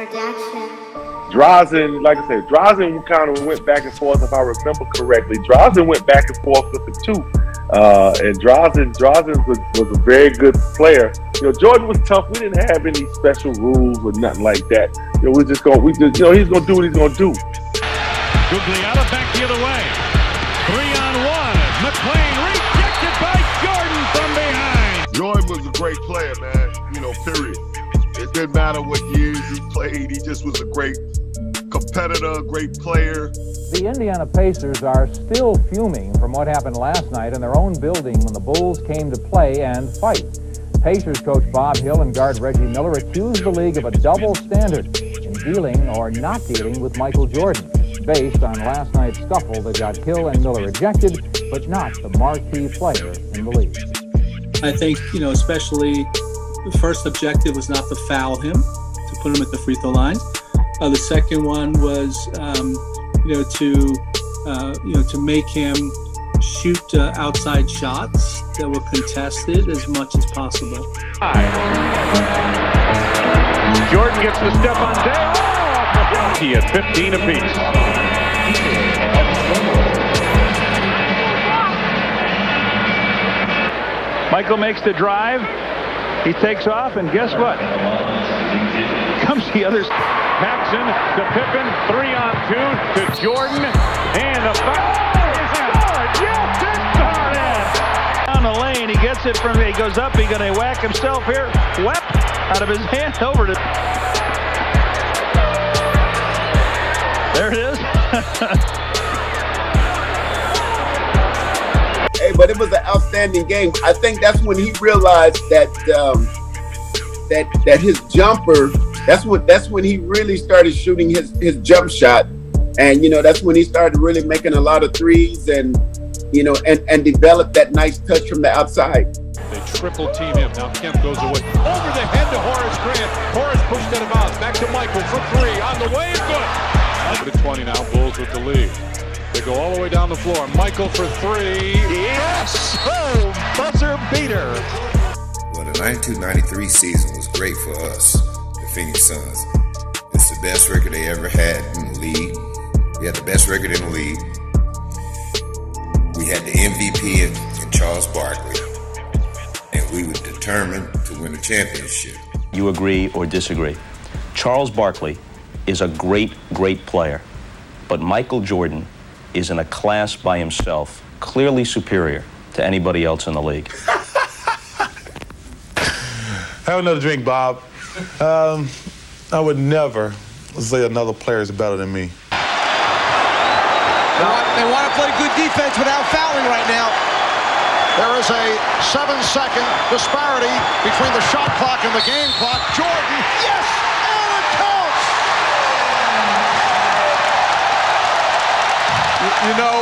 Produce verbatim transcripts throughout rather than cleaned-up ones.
Production. Drazen, like I said, Drazen kind of went back and forth, if I remember correctly. Drazen went back and forth with him too. Uh, and Drazen, Drazen was, was a very good player. You know, Jordan was tough. We didn't have any special rules or nothing like that. You know, we're just going, we just, you know, he's going to do what he's going to do. Gugliotta back the other way. Three on one. McClain rejected by Jordan from behind. Jordan was a great player, man. You know, period. It didn't matter what years he played. He just was a great competitor, great player. The Indiana Pacers are still fuming from what happened last night in their own building when the Bulls came to play and fight. Pacers coach Bob Hill and guard Reggie Miller accused the league of a double standard in dealing or not dealing with Michael Jordan, based on last night's scuffle that got Hill and Miller ejected, but not the marquee player in the league. I think, you know, especially the first objective was not to foul him, to put him at the free throw line. Uh, the second one was, um, you know, to uh, you know, to make him shoot uh, outside shots that were contested as much as possible. Jordan gets the step on Dale. He had fifteen apiece. Michael makes the drive. He takes off, and guess what? Comes the other. Paxson to Pippen, three on two to Jordan, and a foul. Is scored. Yes, it's started. Down the lane, he gets it from. He goes up. He's going to whack himself here. Whap out of his hand over to. There it is. Hey, but it was an outstanding game. I think that's when he realized that um, that that his jumper. That's when that's when he really started shooting his his jump shot, and you know that's when he started really making a lot of threes, and you know and and developed that nice touch from the outside. They triple team him. Now Kemp goes away over the head to Horace Grant. Horace pushed out of bounds. Back to Michael for three on the way and good. Over to twenty now. Bulls with the lead. They go all the way down the floor. Michael for three. Yes! Oh, buzzer beater. Well, the ninety-two ninety-three season was great for us. Phoenix Suns. It's the best record they ever had in the league. We had the best record in the league. We had the M V P in, in Charles Barkley, and we were determined to win the championship. You agree or disagree? Charles Barkley is a great, great player, but Michael Jordan is in a class by himself, clearly superior to anybody else in the league. Have another drink, Bob. Um, I would never say another player is better than me. They want, they want to play good defense without fouling right now. There is a seven-second disparity between the shot clock and the game clock. Jordan, yes, and it counts. You, you know,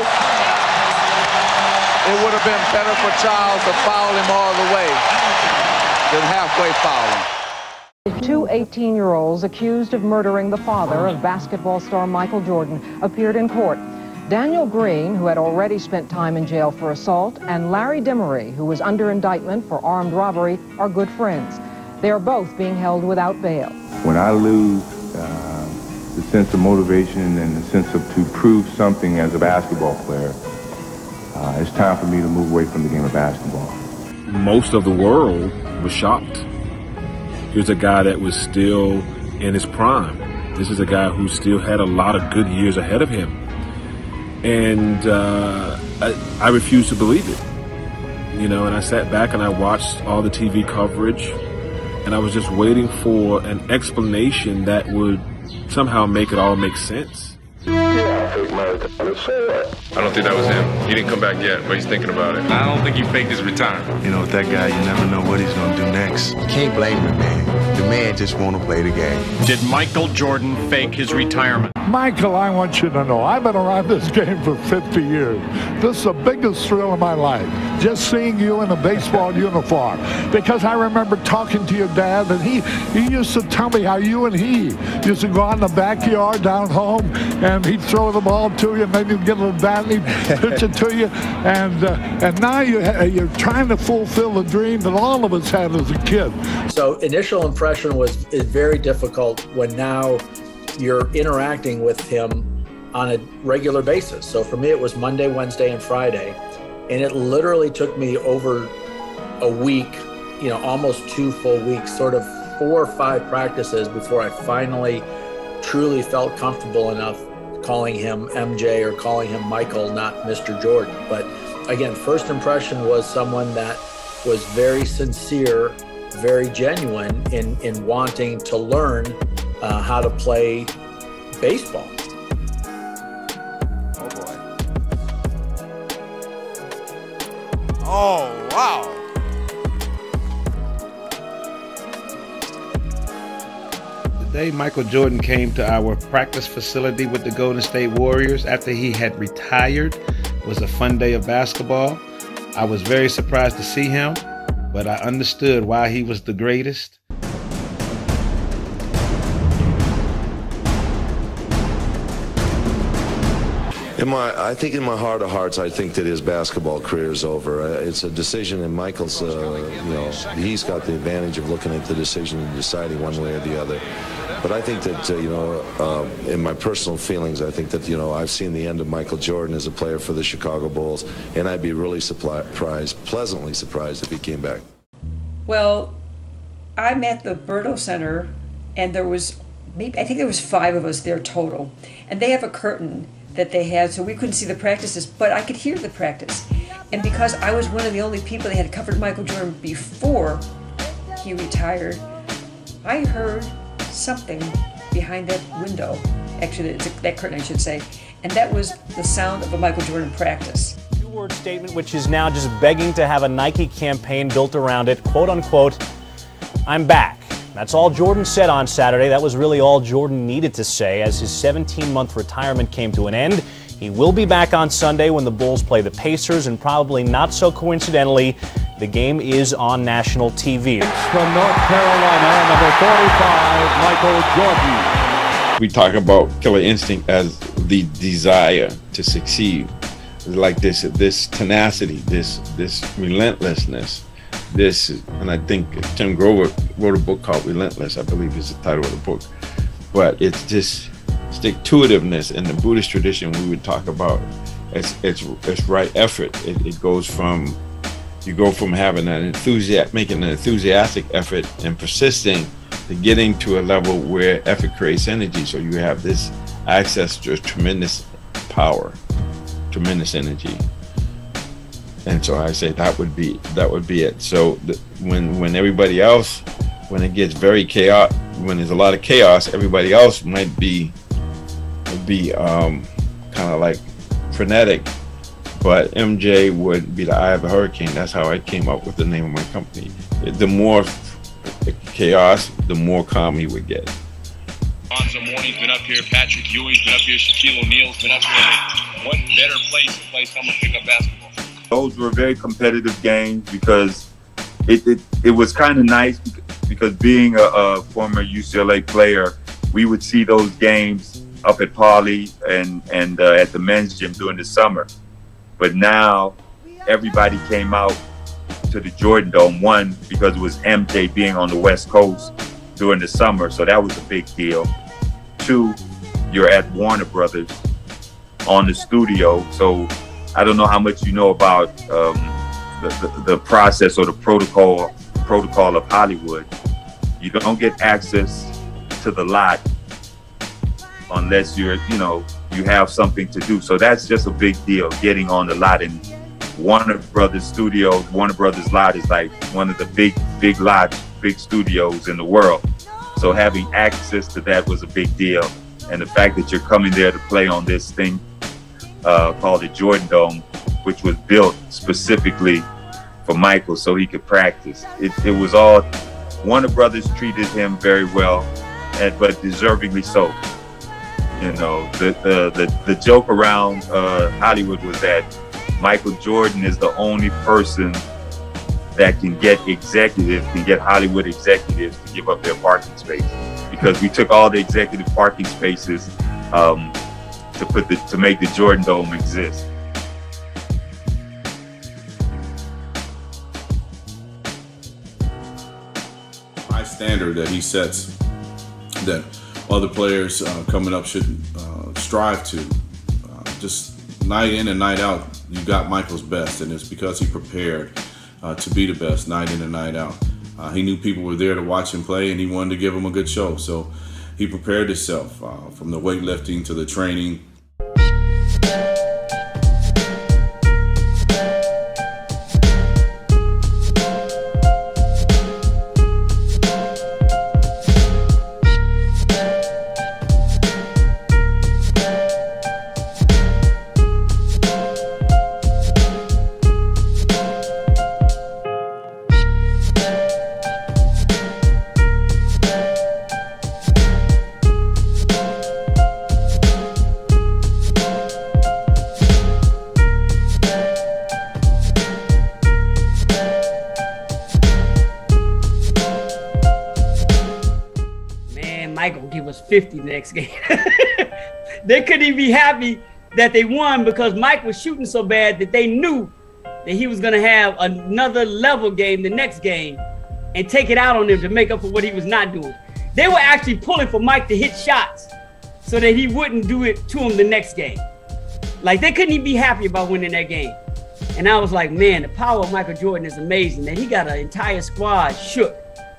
it would have been better for Charles to foul him all the way than halfway fouling. Two eighteen-year-olds accused of murdering the father of basketball star Michael Jordan appeared in court. Daniel Green, who had already spent time in jail for assault, and Larry Dimery, who was under indictment for armed robbery, are good friends. They are both being held without bail. When I lose uh, the sense of motivation and the sense of to prove something as a basketball player, uh, it's time for me to move away from the game of basketball. Most of the world was shocked. Here's a guy that was still in his prime. This is a guy who still had a lot of good years ahead of him. And uh, I, I refused to believe it. You know, and I sat back and I watched all the T V coverage, and I was just waiting for an explanation that would somehow make it all make sense. I don't think that was him. He didn't come back yet, but he's thinking about it. I don't think he faked his retirement. You know, with that guy, you never know what he's going to do next. You can't blame him, man. The man just want to play the game. Did Michael Jordan fake his retirement? Michael, I want you to know, I've been around this game for fifty years. This is the biggest thrill of my life. just seeing you in a baseball uniform, because I remember talking to your dad, and he, he used to tell me how you and he used to go out in the backyard down home, and he'd throw the ball to you, and then you'd get a little bat, and he'd pitch it to you, and uh, and now you ha you're trying to fulfill the dream that all of us had as a kid. So initial impression was is very difficult when now you're interacting with him on a regular basis. So for me, it was Monday, Wednesday, and Friday. And it literally took me over a week, you know, almost two full weeks, sort of four or five practices before I finally truly felt comfortable enough calling him M J or calling him Michael, not Mister Jordan. But again, first impression was someone that was very sincere, very genuine in, in wanting to learn uh, how to play baseball. Oh boy. Oh, wow. The day Michael Jordan came to our practice facility with the Golden State Warriors after he had retired was a fun day of basketball. I was very surprised to see him, but I understood why he was the greatest. In my, I think in my heart of hearts, I think that his basketball career is over. Uh, it's a decision, and Michael's, uh, you know, he's got the advantage of looking at the decision and deciding one way or the other. But I think that, uh, you know, uh, in my personal feelings, I think that, you know, I've seen the end of Michael Jordan as a player for the Chicago Bulls, and I'd be really surprised, pleasantly surprised if he came back. Well, I'm at the Berto Center, and there was, maybe I think there was five of us there total, and they have a curtain that they had, so we couldn't see the practices, but I could hear the practice. And because I was one of the only people that had covered Michael Jordan before he retired, I heard something behind that window, actually it's a, that curtain I should say, and that was the sound of a Michael Jordan practice. Two-word statement which is now just begging to have a Nike campaign built around it, quote unquote, "I'm back." That's all Jordan said on Saturday. That was really all Jordan needed to say as his seventeen-month retirement came to an end. He will be back on Sunday when the Bulls play the Pacers, and probably not so coincidentally, the game is on national T V. From North Carolina, number forty-five, Michael Jordan. We talk about Killer Instinct as the desire to succeed, like this, this tenacity, this, this relentlessness. This, and I think Tim Grover wrote a book called Relentless, I believe is the title of the book. But it's just stick-to-itiveness. In the Buddhist tradition, we would talk about it's it's it's right effort. It, it goes from you go from having an enthusiastic, making an enthusiastic effort and persisting to getting to a level where effort creates energy. So you have this access to tremendous power, tremendous energy. And so I say that would be that would be it. So the, when when everybody else, when it gets very chaos, when there's a lot of chaos, everybody else might be be um, kind of like frenetic, but M J would be the eye of the hurricane. That's how I came up with the name of my company. The more chaos, the more calm he would get. Alonzo Mourning's been up here, Patrick Ewing's been up here, Shaquille O'Neal's been up here. What better place to play summer pickup basketball? Those were very competitive games because it, it, it was kind of nice because being a, a former U C L A player, we would see those games up at Pauley and, and uh, at the men's gym during the summer. But now everybody came out to the Jordan Dome, one, because it was M J being on the West Coast during the summer, so that was a big deal. Two, you're at Warner Brothers on the studio, so I don't know how much you know about um, the, the, the process or the protocol protocol of Hollywood. You don't get access to the lot unless you're, you know, you have something to do. So that's just a big deal, getting on the lot. And Warner Brothers Studios, Warner Brothers lot is like one of the big, big lots, big studios in the world. So having access to that was a big deal. And the fact that you're coming there to play on this thing Uh, called the Jordan Dome, which was built specifically for Michael so he could practice. It, it was all, Warner Brothers treated him very well, and, but deservingly so. You know, the, the, the, the joke around uh, Hollywood was that Michael Jordan is the only person that can get executives, can get Hollywood executives to give up their parking space, because we took all the executive parking spaces um, to put the to make the Jordan Dome exist. High standard that he sets, that other players uh, coming up should uh, strive to. Uh, just night in and night out, you got Michael's best, and it's because he prepared uh, to be the best night in and night out. Uh, he knew people were there to watch him play, and he wanted to give them a good show. So he prepared himself uh, from the weightlifting to the training. Michael give us fifty next game. They couldn't even be happy that they won because Mike was shooting so bad that they knew that he was going to have another level game the next game and take it out on them to make up for what he was not doing. They were actually pulling for Mike to hit shots so that he wouldn't do it to him the next game. Like, they couldn't even be happy about winning that game. And I was like, man, the power of Michael Jordan is amazing. That he got an entire squad shook.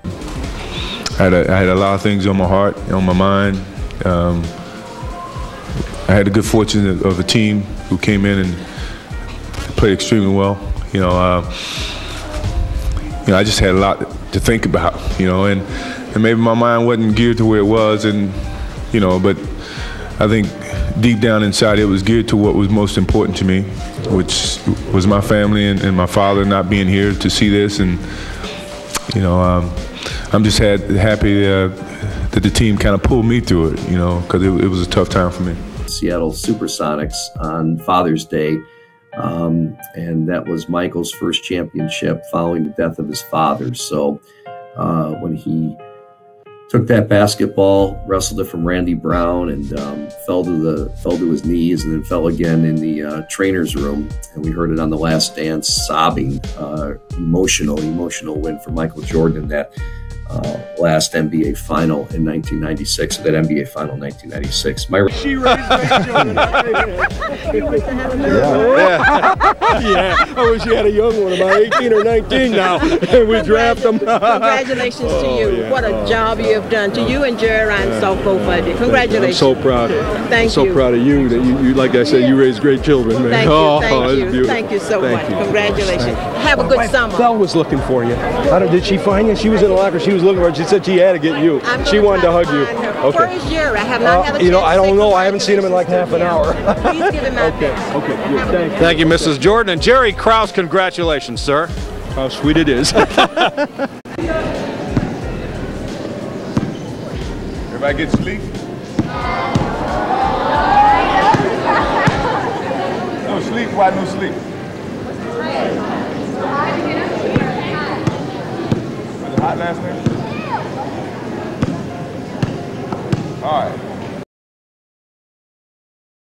I had, a, I had a lot of things on my heart, on my mind. Um, I had the good fortune of, of a team who came in and played extremely well. You know, uh, you know, I just had a lot to think about. You know, and and maybe my mind wasn't geared to where it was, and you know, but I think deep down inside it was geared to what was most important to me, which was my family and, and my father not being here to see this, and you know. Um, I'm just had, happy uh, that the team kind of pulled me through it, you know, because it, it was a tough time for me. Seattle Supersonics on Father's Day, um, and that was Michael's first championship following the death of his father. So uh, when he took that basketball, wrestled it from Randy Brown, and um, fell to the fell to his knees, and then fell again in the uh, trainer's room. And we heard it on The Last Dance, sobbing, uh, emotional, emotional win for Michael Jordan. That. Uh, last N B A final in nineteen ninety-six, or that N B A final in nineteen ninety-six. My she raised great children. Yeah. Yeah, I wish you had a young one, about eighteen or nineteen now, and we draft them. Congratulations oh, to you. Yeah. What a oh, job you have done. To you and Jerry Reinsdorf both of you. Congratulations. I'm so proud. Thank I'm so you. proud of you that you, you like I said, you raised great children, man. Thank you. Oh, Thank oh, you. Thank you so Thank much. you. Congratulations. Have a good summer. Belle was looking for you. How did, did she find you? She was in the locker. She was looking for you. She said she had to get you. I'm She wanted to hug you. Okay. Where is Jerry? I have not Uh, had a you know, chance I to don't say know. I haven't seen him in like half an hour. Please give him my Okay. Okay. Good. Thank you. Thank you, Missus Jordan. And Jerry Krause, congratulations, sir. How sweet it is. Everybody get sleep? No sleep? Why no sleep? Was it hot last night? All right.